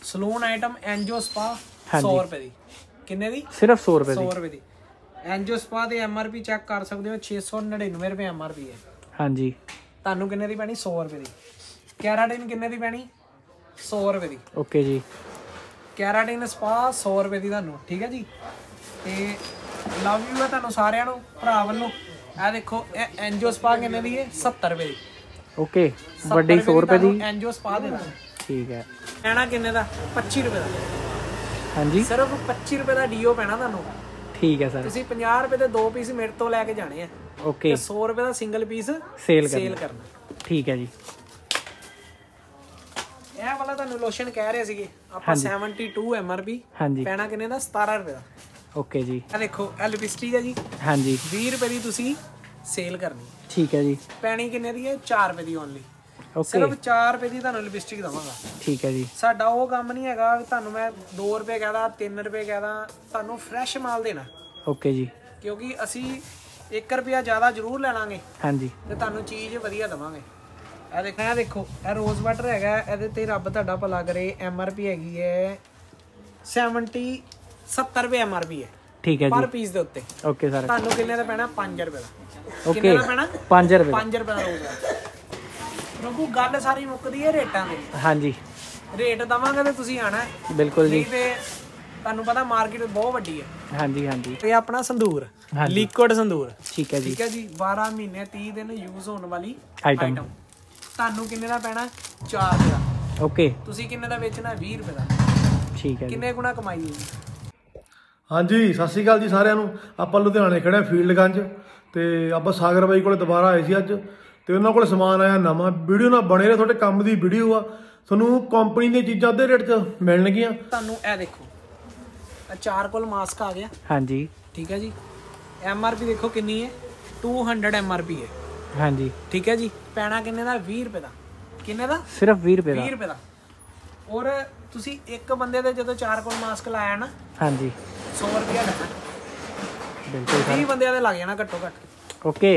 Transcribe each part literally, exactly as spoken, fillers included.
Salon item NGO spa सौ रुपए दी किन्ने दी सिर्फ सौ रुपए सौ रुपए दी एनजीओ स्पा दे एमआरपी चेक कर सकते हो छे सौ नड़िनवे रुपए एमआरपी है। हाँ जी ਤੁਹਾਨੂੰ ਕਿੰਨੇ ਦੀ ਪੈਣੀ सौ रुपए ਦੀ। ਕੈਰਾਟਿਨ ਕਿੰਨੇ ਦੀ ਪੈਣੀ सौ रुपए ਦੀ। ਓਕੇ ਜੀ ਕੈਰਾਟਿਨ ਸਪਾ सौ रुपए ਦੀ ਤੁਹਾਨੂੰ ਠੀਕ ਹੈ ਜੀ। ਤੇ ਲਵ ਯੂ ਹੈ ਤੁਹਾਨੂੰ ਸਾਰਿਆਂ ਨੂੰ ਭਰਾ ਵੱਲੋਂ। ਇਹ ਦੇਖੋ ਇਹ ਐਨਜੀਓ ਸਪਾ ਕਿੰਨੇ ਦੀ ਹੈ सत्तर रुपए ਦੀ। ਓਕੇ ਵੱਡੀ सौ रुपए ਦੀ ਐਨਜੀਓ ਸਪਾ ਦੇ ਦਾਂ ਠੀਕ ਹੈ। ਪੈਣਾ ਕਿੰਨੇ ਦਾ पच्चीस रुपए ਦਾ। ਹਾਂਜੀ ਸਿਰਫ पच्चीस रुपए ਦਾ ਡੀਓ ਪੈਣਾ ਤੁਹਾਨੂੰ ਠੀਕ ਹੈ ਸਰ। ਤੁਸੀਂ पचास रुपए ਦੇ ਦੋ ਪੀਸ ਮੇਰੇ ਤੋਂ ਲੈ ਕੇ ਜਾਣੇ ਆ ਓਕੇ। सौ रुपए ਦਾ ਸਿੰਗਲ ਪੀਸ ਸੇਲ ਸੇਲ ਕਰਨਾ ਠੀਕ ਹੈ ਜੀ। ਇਹ ਵਾਲਾ ਤੁਹਾਨੂੰ ਲੋਸ਼ਨ ਕਹਿ ਰਹੇ ਸੀਗੇ ਆਪਾਂ बहत्तर ਐਮਆਰਪੀ ਹਾਂਜੀ ਪੈਣਾ ਕਿੰਨੇ ਦਾ सतारह रुपए ਦਾ ਓਕੇ ਜੀ। ਇਹ ਦੇਖੋ ਇਹ ਲਿਪਸਟਿਕ ਹੈ ਜੀ ਹਾਂਜੀ बीस रुपए ਦੀ ਤੁਸੀਂ ਸੇਲ ਕਰਨੀ ਠੀਕ ਹੈ ਜੀ। ਪੈਣੀ ਕਿੰਨੇ ਦੀ ਹੈ चार रुपए ਦੀ ਓਨਲੀ ਓਕੇ ਸਿਰਫ चार रुपए ਦੀ ਤੁਹਾਨੂੰ ਲਿਪਸਟਿਕ ਦਵਾਂਗਾ ਠੀਕ ਹੈ ਜੀ। ਸਾਡਾ ਉਹ ਕੰਮ ਨਹੀਂ ਹੈਗਾ ਤੁਹਾਨੂੰ ਮੈਂ दो रुपए ਕਹਦਾ तीन रुपए ਕਹਦਾ ਤੁਹਾਨੂੰ ਫਰੈਸ਼ ਮਾਲ ਦੇਣਾ ਓਕੇ ਜੀ। ਕਿਉਂਕਿ ਅਸੀਂ एक रुपया ਜ਼ਿਆਦਾ ਜ਼ਰੂਰ ਲੈ ਲਾਂਗੇ ਹਾਂਜੀ ਤੇ ਤੁਹਾਨੂੰ ਚੀਜ਼ ਵਧੀਆ ਦਵਾਂਗੇ। ਇਹ ਦੇਖੋ ਇਹ ਦੇਖੋ ਇਹ ਰੋਜ਼ ਵਾਟਰ ਹੈਗਾ ਇਹਦੇ ਤੇ ਰੱਬ ਤੁਹਾਡਾ ਭਲਾ ਕਰੇ ਐਮਆਰਪੀ ਹੈਗੀ ਹੈ सत्तर सत्तर रुपए एमआरपी है ठीक है पर पीस ਦੇ ਉੱਤੇ ਓਕੇ ਸਰ। ਤੁਹਾਨੂੰ ਕਿੰਨੇ ਦਾ ਪੈਣਾ पाँच रुपए ਦਾ ਓਕੇ ਕਿੰਨੇ ਦਾ ਪੈਣਾ पाँच रुपए पाँच रुपए ਦਾ ਰੋਜ਼ ਪ੍ਰਭੂ ਗੱਲ ਸਾਰੀ ਮੁੱਕਦੀ ਹੈ ਰੇਟਾਂ ਦੀ ਹਾਂਜੀ ਰੇਟ ਦਵਾਂਗੇ ਤੇ ਤੁਸੀਂ ਆਣਾ ਬਿਲਕੁਲ ਜੀ। ਤੇ ਤੁਹਾਨੂੰ ਪਤਾ ਮਾਰਕੀਟ ਬਹੁਤ ਵੱਡੀ ਹੈ ਹਾਂਜੀ ਹਾਂਜੀ। ਇਹ ਆਪਣਾ ਸੰਦੂਰ ਲਿਕੁਇਡ ਸੰਦੂਰ ਠੀਕ ਹੈ ਜੀ ਠੀਕ ਹੈ ਜੀ। बारह ਮਹੀਨੇ तीस ਦਿਨ ਯੂਜ਼ ਹੋਣ ਵਾਲੀ ਆਈਟਮ ਤੁਹਾਨੂੰ ਕਿੰਨੇ ਦਾ ਪੈਣਾ चार रुपए ਦਾ ਓਕੇ। ਤੁਸੀਂ ਕਿੰਨੇ ਦਾ ਵੇਚਣਾ बीस रुपए ਦਾ ਠੀਕ ਹੈ। ਕਿੰਨੇ ਗੁਣਾ ਕਮਾਈ ਹੋਈ। ਹਾਂਜੀ ਸਤਿ ਸ਼੍ਰੀ ਅਕਾਲ ਜੀ ਸਾਰਿਆਂ ਨੂੰ। ਆਪਾਂ ਲੁਧਿਆਣੇ ਖੜੇ ਫੀਲਡਗੰਜ ਤੇ ਆਪਾਂ ਸਾਗਰ ਬਾਈ ਕੋਲੇ ਦੁਬਾਰਾ ਆਏ ਸੀ ਅੱਜ ਤੇ ਉਹਨਾਂ ਕੋਲ ਸਮਾਨ ਆਇਆ ਨਵਾਂ। ਵੀਡੀਓ ਨਾਲ ਬਣੇ ਰਹੇ ਤੁਹਾਡੇ ਕੰਮ ਦੀ ਵੀਡੀਓ ਆ ਤੁਹਾਨੂੰ ਕੰਪਨੀ ਦੀਆਂ ਚੀਜ਼ਾਂ ਅੱਧੇ ਰੇਟ 'ਚ ਮਿਲਣਗੀਆਂ। ਤੁਹਾਨੂੰ ਇਹ ਦੇਖੋ ਚਾਰਕੋਲ ਮਾਸਕ ਆ ਗਿਆ ਹਾਂਜੀ ਠੀਕ ਹੈ ਜੀ। ਐਮਆਰਪੀ ਦੇਖੋ ਕਿੰਨੀ ਹੈ दो सौ ਐਮਆਰਪੀ ਹੈ ਹਾਂਜੀ ਠੀਕ ਹੈ ਜੀ। ਪੈਣਾ ਕਿੰਨੇ ਦਾ बीस रुपए ਦਾ ਕਿੰਨੇ ਦਾ ਸਿਰਫ बीस रुपए ਦਾ बीस रुपए ਦਾ। ਔਰ ਤੁਸੀਂ ਇੱਕ ਬੰਦੇ ਦੇ ਜਦੋਂ ਚਾਰਕੋਲ ਮਾਸਕ ਲਾਇਆ ਨਾ ਹਾਂਜੀ सौ रुपया ਲੈਣਾ ਬਿਲਕੁਲ तीस ਬੰਦਿਆਂ ਦੇ ਲੱਗ ਜਾਣਾ ਘੱਟੋ ਘੱਟ ਓਕੇ।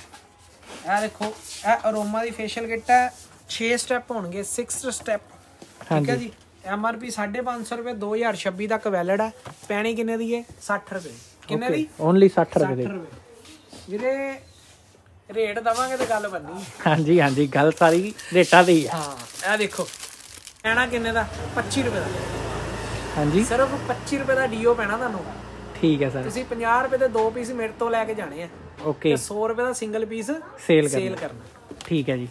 ਇਹ ਦੇਖੋ ਇਹ ਅਰੋਮਾ ਦੀ ਫੇਸ਼ੀਅਲ ਕਿੱਟ ਹੈ छह ਸਟੈਪ ਹੋਣਗੇ छह ਸਟੈਪ ਠੀਕ ਹੈ ਜੀ। ਐਮਆਰਪੀ पाँच सौ रुपए दो हज़ार छब्बीस ਤੱਕ ਵੈਲਿਡ ਹੈ। ਪੈਣੀ ਕਿੰਨੇ ਦੀ ਹੈ साठ रुपए ਕਿੰਨੇ ਦੀ ਓਨਲੀ साठ रुपए ਦੀ ਵੀਰੇ ਰੇਟ ਦਵਾਂਗੇ ਤੇ ਗੱਲ ਬੰਨੀ ਹਾਂਜੀ ਹਾਂਜੀ ਗੱਲ ਸਾਰੀ ਰੇਟਾਂ ਦੀ ਹੈ। ਹਾਂ ਇਹ ਦੇਖੋ ਪੈਣਾ ਕਿੰਨੇ ਦਾ पच्चीस रुपए ਦਾ ਹਾਂਜੀ ਸਿਰਫ पच्चीस रुपए ਦਾ ਡੀਓ ਪੈਣਾ ਤੁਹਾਨੂੰ ਠੀਕ ਹੈ ਸਰ। ਤੁਸੀਂ पचास रुपए ਦੇ ਦੋ ਪੀਸ ਮੇਰੇ ਤੋਂ ਲੈ ਕੇ ਜਾਣੇ ਆ ਓਕੇ। सौ रुपए ਦਾ ਸਿੰਗਲ ਪੀਸ ਸੇਲ ਸੇਲ ਕਰਨਾ ਠੀਕ ਹੈ ਜੀ।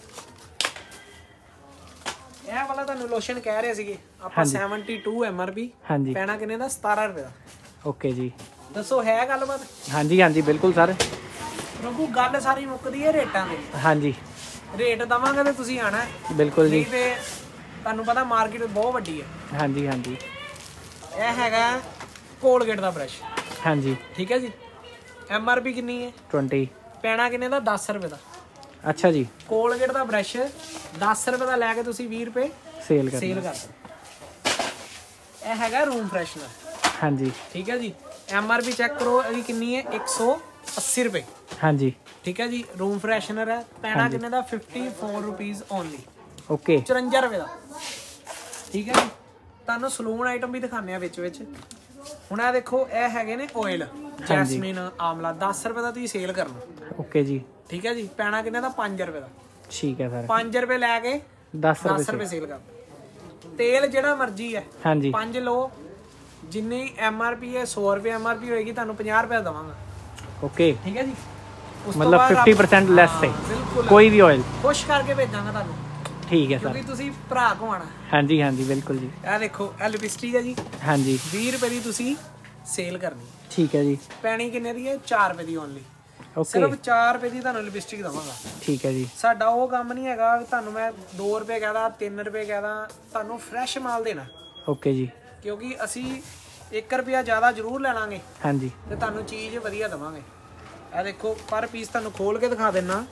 ਇਹ ਵਾਲਾ ਤੁਹਾਨੂੰ ਲੋਸ਼ਨ ਕਹਿ ਰਹੇ ਸੀਗੇ ਆਪਾਂ बहत्तर ਐਮਆਰਪੀ ਹਾਂਜੀ ਪੈਣਾ ਕਿੰਨੇ ਦਾ सतारह रुपए ਦਾ ਓਕੇ ਜੀ। ਦੱਸੋ ਹੈ ਗੱਲਬਾਤ ਹਾਂਜੀ ਹਾਂਜੀ ਬਿਲਕੁਲ ਸਰ। ਪ੍ਰਭੂ ਗੱਲ ਸਾਰੀ ਮੁੱਕਦੀ ਹੈ ਰੇਟਾਂ ਦੀ ਹਾਂਜੀ ਰੇਟ ਦਵਾਂਗੇ ਤੇ ਤੁਸੀਂ ਆਣਾ ਬਿਲਕੁਲ ਜੀ। ਤੇ ਤੁਹਾਨੂੰ ਪਤਾ ਮਾਰਕੀਟ ਬਹੁਤ ਵੱਡੀ ਹੈ ਹਾਂਜੀ ਹਾਂਜੀ। ਇਹ ਹੈਗਾ ਕੋਲਗੇਟ ਦਾ ਬ੍ਰਸ਼ ਹਾਂਜੀ ਠੀਕ ਹੈ ਜੀ। ਐਮਆਰਪੀ ਕਿੰਨੀ ਹੈ बीस ਪੈਣਾ ਕਿੰਨੇ ਦਾ दस रुपए ਦਾ ਅੱਛਾ ਜੀ। ਕੋਲਗੇਟ ਦਾ ਬ੍ਰਸ਼ दस रुपए ਦਾ ਲੈ ਕੇ ਤੁਸੀਂ बीस रुपए ਸੇਲ ਕਰ ਸੇਲ ਕਰ ਇਹ ਹੈਗਾ ਰੂਮ ਫਰੈਸ਼ਨਰ ਹਾਂਜੀ ਠੀਕ ਹੈ ਜੀ। ਐਮਆਰਪੀ ਚੈੱਕ ਕਰੋ ਇਹਦੀ ਕਿੰਨੀ ਹੈ एक सौ अस्सी रुपए ਹਾਂਜੀ ਠੀਕ ਹੈ ਜੀ। ਰੂਮ ਫਰੈਸ਼ਨਰ ਹੈ ਪੈਣਾ ਕਿੰਨੇ ਦਾ चौवन रुपीस ਓਨਲੀ ਓਕੇ चौवन रुपए ਦਾ ਠੀਕ ਹੈ ਜੀ। ਤੁਹਾਨੂੰ ਸਲੂਨ ਆਈਟਮ ਵੀ ਦਿਖਾਉਂਦੇ ਆ ਵਿੱਚ ਵਿੱਚ। ਹੁਣ ਇਹ ਦੇਖੋ ਇਹ ਹੈਗੇ ਨੇ ਆਇਲ ਜੈਸਮੀਨ ਆਮਲਾ दस रुपए ਦਾ ਤੁਸੀਂ ਸੇਲ ਕਰਨਾ ਓਕੇ ਜੀ ਠੀਕ ਹੈ ਜੀ। ਪੈਣਾ ਕਿੰਨੇ ਦਾ पाँच रुपए ਦਾ ਠੀਕ ਹੈ ਸਰ। पाँच रुपए ਲੈ ਕੇ दस रुपए ਸੇਲ ਕਰ। ਤੇਲ ਜਿਹੜਾ ਮਰਜ਼ੀ ਹੈ ਹਾਂਜੀ ਪੰਜ ਲੋ ਜਿੰਨੀ ਐਮਆਰਪੀ ਹੈ सौ रुपए ਐਮਆਰਪੀ ਹੋਏਗੀ ਤੁਹਾਨੂੰ पचास रुपए ਦਵਾਂਗਾ ਓਕੇ ਠੀਕ ਹੈ ਜੀ। ਮਤਲਬ पचास परसेंट ਲੈਸ ਹੈ ਕੋਈ ਵੀ ਆਇਲ ਖੁਸ਼ ਕਰਕੇ ਭੇਜਾਂਗਾ ਤੁਹਾਨੂੰ ਠੀਕ ਹੈ ਸਰ ਕਿਉਂਕਿ ਤੁਸੀਂ ਭਰਾ ਕੋ ਆਣਾ ਹਾਂਜੀ ਹਾਂਜੀ ਬਿਲਕੁਲ ਜੀ। ਇਹ ਦੇਖੋ ਇਹ ਲਿਪਸਟਿਕ ਹੈ ਜੀ ਹਾਂਜੀ बीस रुपए ਦੀ ਤੁਸੀਂ ਸੇਲ ਕਰਨੀ ਠੀਕ ਹੈ ਜੀ। ਪੈਣੀ ਕਿੰਨੇ ਦੀ ਹੈ चार रुपए ਦੀ ਓਨਲੀ ਓਕੇ ਸਿਰਫ चार रुपए ਦੀ ਤੁਹਾਨੂੰ ਲਿਪਸਟਿਕ ਦਵਾਂਗਾ ਠੀਕ ਹੈ ਜੀ। ਸਾਡਾ ਉਹ ਕੰਮ ਨਹੀਂ ਹੈਗਾ ਤੁਹਾਨੂੰ ਮੈਂ दो रुपए ਕਹਦਾ तीन रुपए ਕਹਦਾ ਤੁਹਾਨੂੰ ਫਰੈਸ਼ ਮਾਲ ਦੇਣਾ ਓਕੇ ਜੀ। ਕਿਉਂਕਿ ਅਸੀਂ एक रुपया ਜ਼ਿਆਦਾ ਜ਼ਰੂਰ ਲੈ ਲਾਂਗੇ ਹਾਂਜੀ ਤੇ ਤੁਹਾਨੂੰ ਚੀਜ਼ ਵਧੀਆ ਦਵਾਂਗੇ। ਇਹ ਦੇਖੋ ਪਰ ਪੀਸ ਤੁਹਾਨੂੰ ਖੋਲ ਕੇ ਦਿਖਾ ਦੇਣਾ।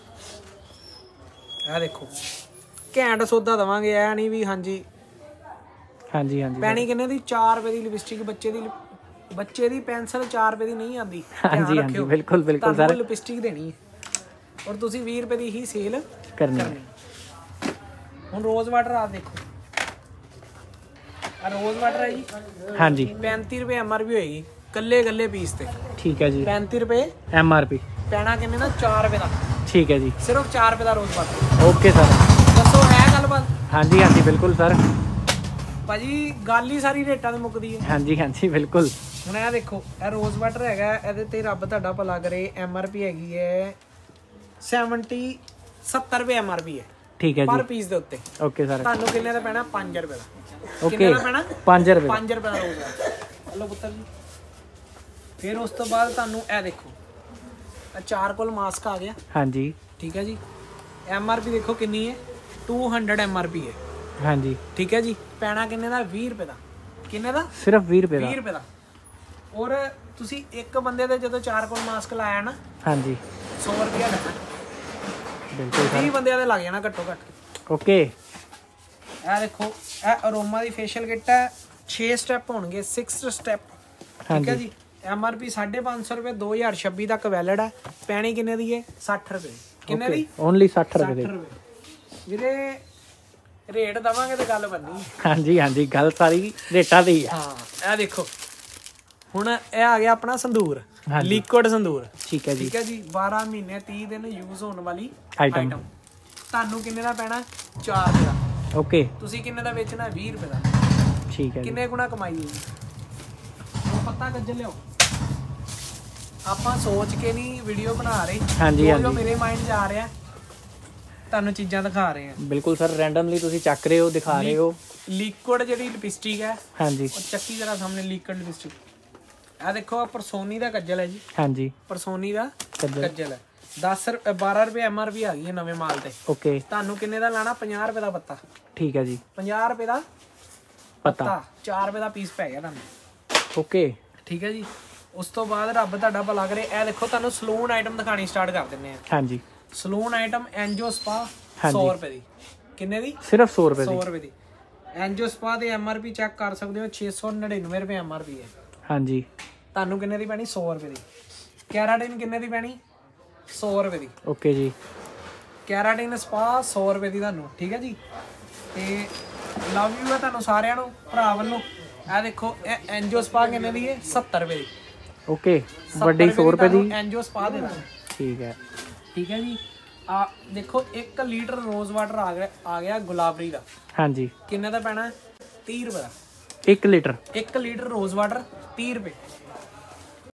ਇਹ ਦੇਖੋ ਘੈਂਟ ਸੌਦਾ ਦਵਾਂਗੇ ਐ ਨਹੀਂ ਵੀ ਹਾਂਜੀ ਹਾਂਜੀ ਹਾਂਜੀ। ਪੈਣੀ ਕਿੰਨੇ ਦੀ चार रुपए ਦੀ ਲਿਪਸਟਿਕ ਬੱਚੇ ਦੀ ਬੱਚੇ ਦੀ ਪੈਨਸਲ चार रुपए ਦੀ ਨਹੀਂ ਆਂਦੀ ਹਾਂਜੀ ਹਾਂਜੀ ਬਿਲਕੁਲ ਬਿਲकुल ਸਰ। ਲਿਪਸਟਿਕ ਦੇਣੀ ਹੈ ਔਰ ਤੁਸੀਂ बीस रुपए ਦੀ ਹੀ ਸੇਲ ਕਰਨੀ। ਹੁਣ ਰੋਜ਼ ਵਾਟਰ ਆ ਦੇਖੋ ਆ ਰੋਜ਼ ਵਾਟਰ ਹੈ ਜੀ ਹਾਂਜੀ ਪੈਂਤੀ ਰੁਪਏ ਐਮਆਰਪੀ ਹੋਏਗੀ ਕੱਲੇ ਕੱਲੇ ਪੀਸ ਤੇ। ਠੀਕ ਹੈ ਜੀ ਪੈਂਤੀ ਰੁਪਏ ਐਮਆਰਪੀ ਪੈਣਾ ਕਿੰਨੇ ਦਾ ਚਾਰ ਰੁਪਏ ਦਾ। ਠੀਕ ਹੈ ਜੀ ਸਿਰਫ ਚਾਰ ਰੁਪਏ ਦਾ ਰੋਜ਼ ਵਾਟਰ। ਓਕੇ ਸਰ ਦੱਸੋ ਹੈ ਗੱਲਬਾਤ। ਹਾਂਜੀ ਹਾਂਜੀ ਬਿਲਕੁਲ ਸਰ ਭਾਜੀ ਗੱਲ ਹੀ ਸਾਰੀ ਰੇਟਾਂ ਤੇ ਮੁੱਕਦੀ ਹੈ। ਹਾਂਜੀ ਹਾਂਜੀ ਬਿਲਕੁਲ। ਹੁਣ ਇਹ ਦੇਖੋ ਇਹ ਰੋਜ਼ ਵਾਟਰ ਹੈਗਾ ਇਹਦੇ ਤੇ ਰੱਬ ਤੁਹਾਡਾ ਭਲਾ ਕਰੇ ਐਮਆਰਪੀ ਹੈਗੀ ਹੈ ਸੈਵਨਟੀ ਸੱਤਰ ਰੁਪਏ ਐਮਆਰਪੀ ਹੈ ਠੀਕ ਹੈ ਪਰ ਜੀ ਪੀਸ ਦੇ ਉੱਤੇ। ਓਕੇ ਸਰ ਤੁਹਾਨੂੰ ਕਿੰਨੇ ਦਾ ਪੈਣਾ ਪੰਜ ਰੁਪਏ ਦਾ। ਓਕੇ ਕਿੰਨੇ ਦਾ ਪੈਣਾ ਪੰਜ ਰੁਪਏ ਪੰਜ ਰੁਪਏ ਦਾ ਰੋਜ਼ ਵਾਟਰ। ਹਲੋ ਪੁੱਤਰ ਜੀ ਫਿਰ ਉਸ ਤੋਂ ਬਾਅਦ ਤੁਹਾਨੂੰ ਇਹ ਦੇਖੋ ਇਹ ਚਾਰਕੋਲ ਮਾਸਕ ਆ ਗਿਆ। ਹਾਂਜੀ ਠੀਕ ਹੈ ਜੀ ਐਮਆਰਪੀ ਦੇਖੋ ਕਿੰਨੀ ਹੈ ਦੋ ਸੌ ਐਮਆਰਪੀ ਹੈ। ਹਾਂਜੀ ਠੀਕ ਹੈ ਜੀ ਪੈਣਾ ਕਿੰਨੇ ਦਾ ਵੀਹ ਰੁਪਏ ਦਾ। ਕਿੰਨੇ ਦਾ ਸਿਰਫ ਵੀਹ ਰੁਪਏ ਦਾ ਵੀਹ ਰੁਪਏ ਦਾ। ਔਰ ਤੁਸੀਂ ਇੱਕ ਬੰਦੇ ਦੇ ਜਦੋਂ ਚਾਰਕੋਲ ਮਾਸਕ ਲਾਇਆ ਨਾ ਹਾਂਜੀ ਸੌ ਰੁਪਇਆ ਲੱਗਣਾ। ਬਿਲਕੁਲ ਵੀਹ ਬੰਦਿਆਂ ਦੇ ਲੱਗ ਜਾਣਾ ਘੱਟੋ ਘੱਟ। ਓਕੇ ਇਹ ਦੇਖੋ ਇਹ ਅਰੋਮਾ ਦੀ ਫੇਸ਼ੀਅਲ ਕਿੱਟ ਹੈ ਛੇ ਸਟੈਪ ਹੋਣਗੇ ਛੇ ਸਟੈਪ। ਠੀਕ ਹੈ ਜੀ ਐਮਆਰਪੀ ਪੰਜ ਸੌ ਪਚਾਸੀ ਰੁਪਏ ਦੋ ਹਜ਼ਾਰ ਛੱਬੀ ਤੱਕ ਵੈਲਿਡ ਹੈ। ਪੈਣੀ ਕਿੰਨੇ ਦੀ ਹੈ ਸੱਠ ਰੁਪਏ। ਕਿੰਨੇ ਦੀ ਓਨਲੀ ਸੱਠ ਰੁਪਏ ਦੀ। ਵੀਰੇ ਰੇਟ ਦਵਾਂਗੇ ਤੇ ਗੱਲ ਬੰਨੀ। ਹਾਂਜੀ ਹਾਂਜੀ ਗੱਲ ਸਾਰੀ ਰੇਟਾਂ ਦੀ ਆ। ਹਾਂ ਇਹ ਦੇਖੋ ਹੁਣ ਇਹ ਆ ਗਿਆ ਆਪਣਾ ਸੰਦੂਰ ਲਿਕੁਇਡ ਸੰਦੂਰ। ਠੀਕ ਹੈ ਜੀ ਠੀਕ ਹੈ ਜੀ ਬਾਰਾਂ ਮਹੀਨੇ ਤੀਹ ਦਿਨ ਯੂਜ਼ ਹੋਣ ਵਾਲੀ ਆਈਟਮ। ਤੁਹਾਨੂੰ ਕਿੰਨੇ ਦਾ ਪੈਣਾ ਚਾਰ ਰੁਪਏ ਦਾ। ਓਕੇ ਤੁਸੀਂ ਕਿੰਨੇ ਦਾ ਵੇਚਣਾ ਵੀਹ ਰੁਪਏ ਦਾ। ਠੀਕ ਹੈ ਜੀ ਕਿੰਨੇ ਗੁਣਾ ਕਮਾਈ ਹੋਈ। ਉਹ ਪੱਤਾ ਗੱਜਲ ਲਿਓ। ਆਪਾਂ ਸੋਚ ਕੇ ਨਹੀਂ ਵੀਡੀਓ ਬਣਾ ਰਹੇ। ਹਾਂਜੀ ਹਾਂਜੀ ਮੇਰੇ ਮਾਈਂਡ 'ਚ ਆ ਰਿਹਾ ਤੁਹਾਨੂੰ ਚੀਜ਼ਾਂ ਦਿਖਾ ਰਹੇ ਆ। ਬਿਲਕੁਲ ਸਰ ਰੈਂਡਮਲੀ ਤੁਸੀਂ ਚੱਕ ਰਹੇ ਹੋ ਦਿਖਾ ਰਹੇ ਹੋ। ਲਿਕੁਇਡ ਜਿਹੜੀ ਲਿਪਸਟਿਕ ਹੈ ਹਾਂਜੀ ਉਹ ਚੱਕੀ ਜਰਾ ਸਾਹਮਣੇ ਲਿਕੁਇਡ ਲਿਪਸਟਿਕ। ਇਹ ਦੇਖੋ ਪਰਸੋਨੀ ਦਾ ਕੱਜਲ ਹੈ ਜੀ। ਹਾਂਜੀ ਪਰਸੋਨੀ ਦਾ ਕੱਜਲ ਹੈ ਦਸ ਬਾਰਾਂ ਰੁਪਏ ਐਮਆਰਪੀ ਆ ਗਈ ਹੈ ਨਵੇਂ ਮਾਲ ਤੇ। ਓਕੇ ਤੁਹਾਨੂੰ ਕਿੰਨੇ ਦਾ ਲਾਣਾ ਪੰਜਾਹ ਰੁਪਏ ਦਾ ਪੱਤਾ। ਠੀਕ ਹੈ ਜੀ ਪੰਜਾਹ ਰੁਪਏ ਦਾ ਪੱਤਾ ਚਾਰ ਰੁਪਏ ਦਾ ਪੀਸ ਪੈ ਗਿਆ ਤੁਹਾਨੂੰ। ਓਕੇ ਠੀਕ ਹੈ ਜੀ ਉਸ ਤੋਂ ਬਾਅਦ ਰੱਬ ਤੁਹਾਡਾ ਭਲਾ ਕਰੇ ਇਹ ਦੇਖੋ ਤੁਹਾਨੂੰ ਸਲੂਨ ਆਈਟਮ ਦਿਖਾਣੀ ਸਟਾਰਟ ਕਰ ਦਿੰਦੇ ਆ। ਹਾਂਜੀ ਸਲੂਨ ਆਈਟਮ ਐਨਜੋ ਸਪਾ ਸੌ ਰੁਪਏ ਦੀ। ਕਿੰਨੇ ਦੀ ਸਿਰਫ ਸੌ ਰੁਪਏ ਦੀ। ਸੌ ਰੁਪਏ ਦੀ ਐਨਜੋ ਸਪਾ ਦੇ ਐਮਆਰਪੀ ਚੈੱਕ ਕਰ ਸਕਦੇ ਹੋ ਛੇ ਸੌ ਨੜਿਨਵੇਂ ਰੁਪਏ ਐਮਆਰਪੀ ਹੈ। ਹਾਂਜੀ ਤੁਹਾਨੂੰ ਕਿੰਨੇ ਦੀ ਪੈਣੀ ਸੌ ਰੁਪਏ ਦੀ। ਕੈਰਾਟਿਨ ਕਿੰਨੇ ਦੀ ਪੈਣੀ ਸੌ ਰੁਪਏ ਦੀ। ਓਕੇ ਜੀ ਕੈਰਾਟਿਨ ਸਪਾ ਸੌ ਰੁਪਏ ਦੀ ਤੁਹਾਨੂੰ। ਠੀਕ ਹੈ ਜੀ ਤੇ ਲਵ ਯੂ ਹੈ ਤੁਹਾਨੂੰ ਸਾਰਿਆਂ ਨੂੰ ਭਰਾ ਵੱਲੋਂ। ਇਹ ਦੇਖੋ ਇਹ ਐਨਜੋ ਸਪਾ ਕਿੰਨੇ ਦੀ ਹੈ ਸੱਤਰ ਰੁਪਏ ਦੀ। ਓਕੇ ਵੱਡੀ ਸੌ ਰੁਪਏ ਦੀ ਐਨਜੋ ਸਪਾ ਦੇ ਦਾਂਗੇ। ਠੀਕ ਹੈ ਠੀਕ ਹੈ ਜੀ ਆ ਦੇਖੋ ਇੱਕ ਲੀਟਰ ਰੋਜ਼ ਵਾਟਰ ਆ ਗਿਆ ਆ ਗਿਆ ਗੁਲਾਬਰੀ ਦਾ। ਹਾਂਜੀ ਕਿੰਨੇ ਦਾ ਪੈਣਾ ਤੀਹ ਰੁਪਏ ਦਾ। ਇੱਕ ਲੀਟਰ ਇੱਕ ਲੀਟਰ ਰੋਜ਼ ਵਾਟਰ ਤੀਹ ਰੁਪਏ।